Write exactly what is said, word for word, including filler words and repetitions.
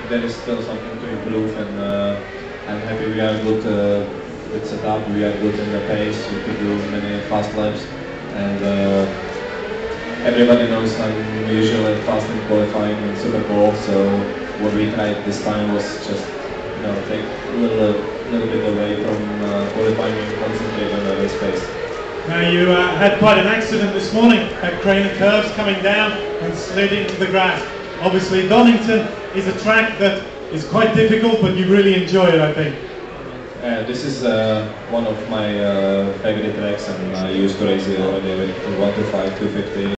there is still something to improve, and uh, I'm happy we are good uh, with setup, we are good in the pace, we could do many fast laps, and uh, everybody knows I'm usually fast in qualifying in Superpole, so what we tried this time was just, you know, take a little, little bit away from uh, qualifying and concentrate on the race pace. Now you uh, had quite an accident this morning at Crane Curves, coming down and slid into the grass. Obviously Donington is a track that is quite difficult, but you really enjoy it, I think. Uh, this is uh, one of my uh, favorite tracks, and I used to race it already with one to five, two fifty.